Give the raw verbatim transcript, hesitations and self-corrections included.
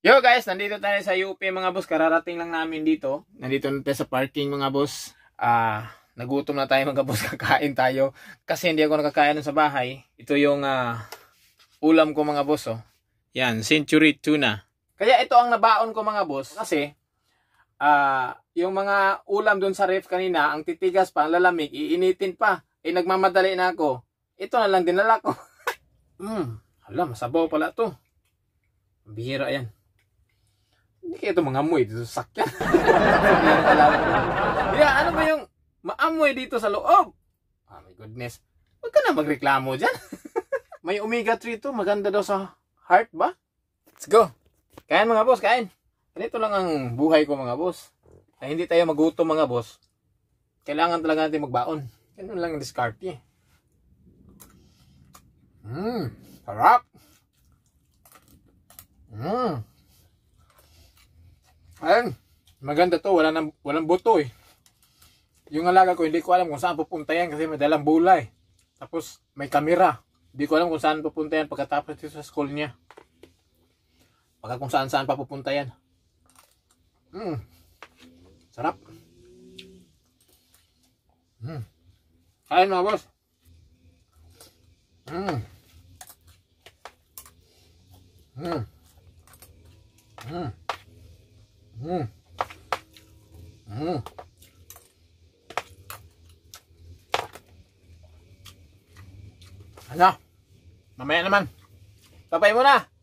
Yo guys, nandito tayo sa U P mga boss. Kararating lang namin dito. Nandito na tayo sa parking mga boss. Ah, nagutom na tayo mga boss. Kakain tayo. Kasi hindi ako nakakain sa bahay. Ito yung uh, ulam ko mga boss. Oh. Yan, century tuna. Kaya ito ang nabaon ko mga boss. Kasi ah, yung mga ulam dun sa ref kanina, ang titigas pa, ang lalamig, iinitin pa. Eh nagmamadali na ako. Ito na lang dinala ko. Hmm, hala, masabaw pala to. Bihira yan. Hindi kayo ito mga amoy dito sa sakyan. Yeah, ano ba yung maamoy dito sa loob? Oh my goodness. Huwag ka na magreklamo dyan. May omega three to. Maganda daw sa heart ba? Let's go. Kain mga boss, kain. Ganito lang ang buhay ko mga boss. Ay, hindi tayo magutom mga boss. Kailangan talaga natin magbaon. Ganun lang ang diskarte eh. Mmm, sarap. Mmm. Ayun, maganda to, wala nang, walang buto eh. Yung alaga ko, hindi ko alam kung saan pupunta yan kasi may dalang bulay. Tapos may kamera. Hindi ko alam kung saan pupunta yan pagkatapos dito sa school niya. Baka kung saan saan pa pupunta yan. Mmm, sarap. Mmm. Ayun mga boss. Mmm. Mmm. Mmm. Hmm. Hmm. Ano? Mamaya naman. Papay mo na.